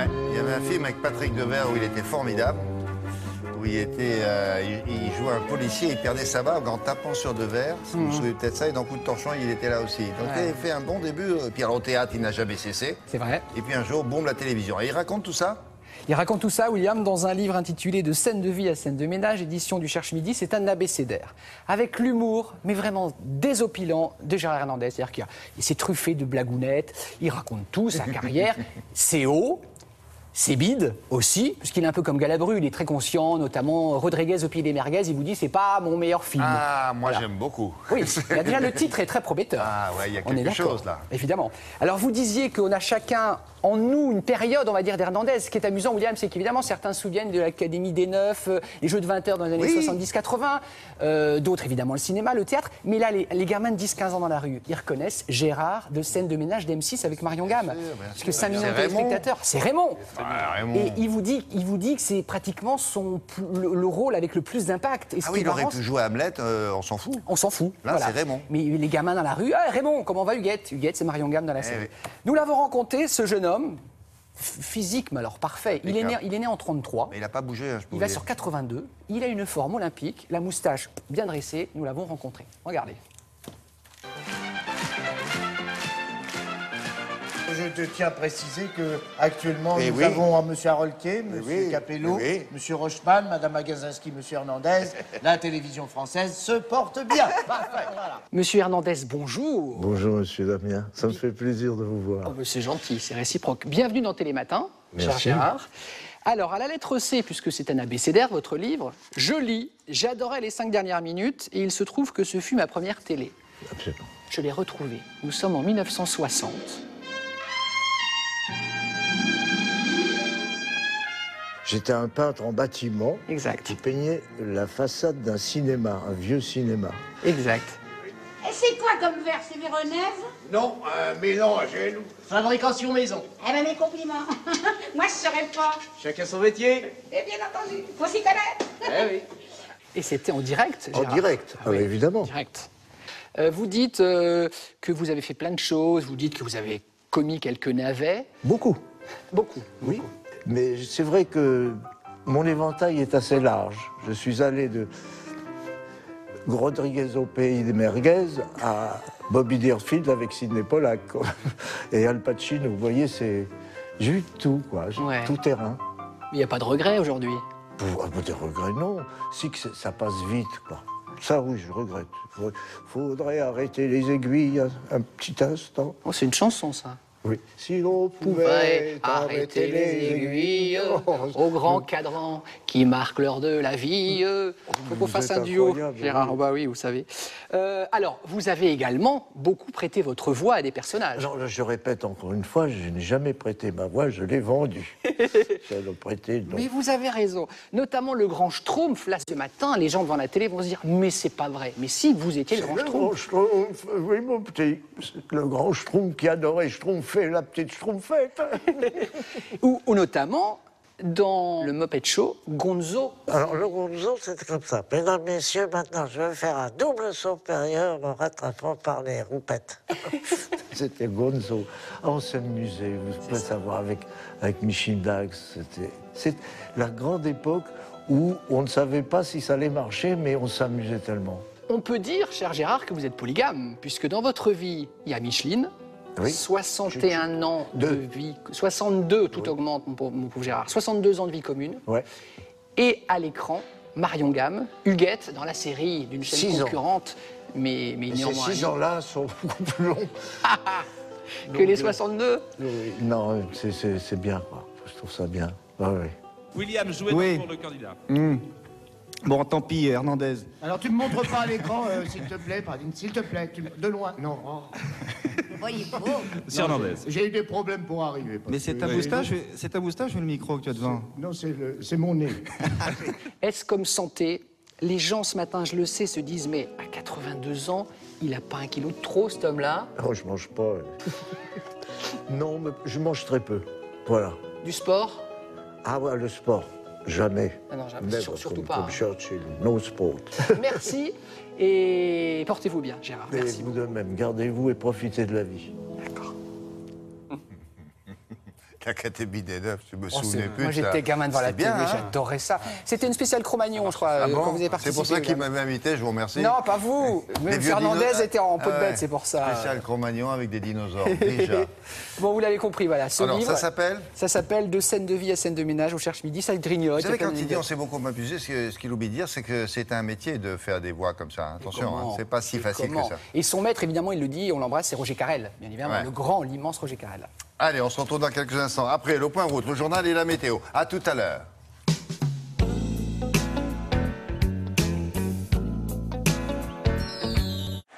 Ouais, il y avait un film avec Patrick Devers où il était formidable, où il jouait un policier, il perdait sa barbe en tapant sur Devers. Vous vous souvenez peut-être ça, et dans Coup de torchon, il était là aussi. Donc il avait fait un bon début. Puis alors au théâtre, il n'a jamais cessé. C'est vrai. Et puis un jour, boum, la télévision. Et il raconte tout ça. Il raconte tout ça, William, dans un livre intitulé De scène de vie à scène de ménage, édition du Cherche-Midi. C'est un abécédaire. Avec l'humour, mais vraiment désopilant, de Gérard Hernandez. C'est-à-dire qu'il s'est truffé de blagounettes, il raconte tout, sa carrière. C'est haut, c'est bide aussi, puisqu'il est un peu comme Galabru, il est très conscient, notamment Rodriguez au pied des merguez, il vous dit c'est pas mon meilleur film. Ah, moi Voilà. j'aime beaucoup. Oui, déjà le titre est très prometteur. Ah ouais, il y a On est quelque d'accord, chose là. Évidemment. Alors vous disiez qu'on a chacun en nous une période, on va dire, d'Hernandez. Ce qui est amusant, William, c'est qu'évidemment certains se souviennent de l'Académie des Neufs, les Jeux de 20 heures dans les années 70-80, d'autres évidemment le cinéma, le théâtre. Mais là, les gamins de 10-15 ans dans la rue, ils reconnaissent Gérard de scène de ménage d'M6 avec Marion Gamme. Parce que 5 millions de téléspectateurs, c'est Raymond. Raymond. Et il vous dit que c'est pratiquement le rôle avec le plus d'impact. Ah oui, il aurait pu jouer à Hamlet, on s'en fout. On s'en fout. Là, c'est Raymond. Mais les gamins dans la rue, ah, Raymond, comment va Huguette? Huguette, c'est Marion Gamme dans la série. Oui. Nous l'avons rencontré, ce jeune homme, physique, mais alors parfait. Il est né en 33. Mais il n'a pas bougé, hein, je peux Il vous va dire. sur 82. Il a une forme olympique, la moustache bien dressée. Nous l'avons rencontré. Regardez. Je te tiens à préciser qu'actuellement, Eh nous oui. avons M. Harolquet, M. oui, Capello, eh M. Rochman, Mme Agazinski, M. Hernandez. La télévision française se porte bien. Parfait, voilà. Monsieur Hernandez, bonjour. Bonjour, monsieur Damien. Ça me fait plaisir de vous voir. Oh, ben, c'est gentil, c'est réciproque. Bienvenue dans Télématin, cher Merci. Gérard. Alors, à la lettre C, puisque c'est un abécédaire, votre livre, je lis, j'adorais les 5 dernières minutes, et il se trouve que ce fut ma première télé. Absolument. Je l'ai retrouvée. Nous sommes en 1960. J'étais un peintre en bâtiment Exact, qui peignait la façade d'un cinéma, un vieux cinéma. exact. Et c'est quoi comme verre, c'est Véronèse? Non, un mélange, fabrication maison. Eh ben mes compliments. Moi je saurais pas. Chacun son métier. Et bien entendu, faut s'y connaître. Eh oui. Et c'était en direct, En Gérard. direct, Ah oui, évidemment. direct. Vous dites que vous avez fait plein de choses, vous dites que vous avez commis quelques navets. Beaucoup, Beaucoup. oui. Mais c'est vrai que mon éventail est assez large. Je suis allé de Rodriguez au pays des merguez à Bobby Deerfield avec Sidney Pollack et Al Pacino. Vous voyez, j'ai eu tout, quoi. Ouais. Tout terrain. Il n'y a pas de regret aujourd'hui. Des regrets, non. Si que ça passe vite, quoi. Ça, oui, je regrette. Faudrait arrêter les aiguilles un petit instant. Oh, c'est une chanson, ça. Oui. Si l'on Pouvait pouvait arrêter les aiguilles au grand cadran qui marque l'heure de la vie. Faut qu'on Vous fasse êtes un duo, incroyable, Gérard. oui. Oh, bah oui, vous savez. Alors, vous avez également beaucoup prêté votre voix à des personnages. Alors, là, je répète encore une fois, je n'ai jamais prêté ma voix, je l'ai vendue. Je l'ai prêté, donc. Mais vous avez raison. Notamment le grand Schtroumpf, là, ce matin, les gens devant la télé vont se dire « Mais c'est pas vrai !» Mais si, vous étiez le grand Le Schtroumpf. grand Schtroumpf, oui, mon petit. C'est le grand Schtroumpf qui adorait Schtroumpfer la petite Schtroumpfette. Ou notamment, dans le Muppet Show, Gonzo. Alors, le Gonzo, c'est comme ça. Mesdames, messieurs, maintenant, je vais faire un double saut supérieur en rattrapant par les roupettes. C'était Gonzo. Ah, on s'amusait, vous pouvez savoir, avec Michel Dax. C'est la grande époque où on ne savait pas si ça allait marcher, mais on s'amusait tellement. On peut dire, cher Gérard, que vous êtes polygame, puisque dans votre vie, il y a Micheline, Oui. 61 ans de vie, 62, tout augmente, mon pauvre Gérard, 62 ans de vie commune, Ouais. et à l'écran, Marion Gamme, Huguette, dans la série d'une chaîne 6 ans. concurrente, mais Et ces néanmoins 6 ans-là sont beaucoup plus longs. que les 62. Oui. Non, c'est bien, quoi. Je trouve ça bien. Ah, oui. William, jouez Oui. pour le candidat. Bon, tant pis, Hernandez. Alors tu me montres pas à l'écran, s'il te plaît, Pradine, s'il te plaît, de loin. Non. Oh. Voyez beau. Monsieur Hernandez. J'ai eu des problèmes pour arriver. parce Mais c'est que- ta moustache ou le micro que tu as devant? Non, c'est mon nez. Est-ce comme santé? Les gens ce matin, je le sais, se disent mais à 82 ans, il a pas un kilo de trop cet homme-là. Oh, je mange pas. Non, mais je mange très peu. Voilà. Du sport? Ah ouais, le sport. Jamais. Ah non, jamais. Never, Surtout comme, pas, Comme hein. Churchill. No sport. Merci et portez-vous bien, Gérard. Et Merci. vous de même. Gardez-vous et profitez de la vie. D'accord. L'Académie des Neufs, je me Oh, souvenais plus. moi, de ça. j'étais gamin devant la C'est télé, bien, hein. j'adorais ça. C'était une spéciale Cro-Magnon, je crois, Ah bon quand vous avez participé. C'est pour ça qu'il madame. m'avait invité, je vous remercie. Non, pas vous. Les Même vieux Fernandez dino- était en peau de Ah bête, ouais. c'est pour ça. Spécial Cro-Magnon avec des dinosaures, déjà. Bon, vous l'avez compris, voilà. Ce Alors, livre, ça s'appelle ça s'appelle De scène de vie à scène de ménage, on cherche midi, ça grignote. Vous savez, il y a quand plein il dit on d'anecdotes. s'est beaucoup amusé, ce qu'il oublie de dire, c'est que c'est un métier de faire des voix comme ça. Attention, Comment hein, c'est pas si Et facile comment que ça. Et son maître, évidemment, il le dit, on l'embrasse, c'est Roger Carrel, bien évidemment, Ouais. le grand, l'immense Roger Carrel. Allez, on se retrouve dans quelques instants. Après, le point route, le journal et la météo. À tout à l'heure.